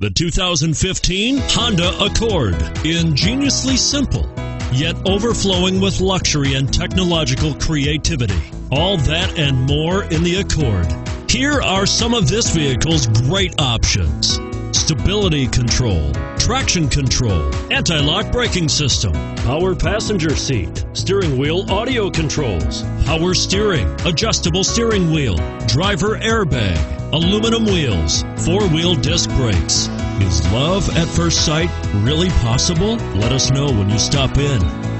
The 2015 Honda Accord. Ingeniously simple, yet overflowing with luxury and technological creativity. All that and more in the Accord. Here are some of this vehicle's great options: stability control, traction control, anti-lock braking system, power passenger seat, steering wheel audio controls, power steering, adjustable steering wheel, driver airbag, aluminum wheels, four-wheel disc brakes. Is love at first sight really possible? Let us know when you stop in.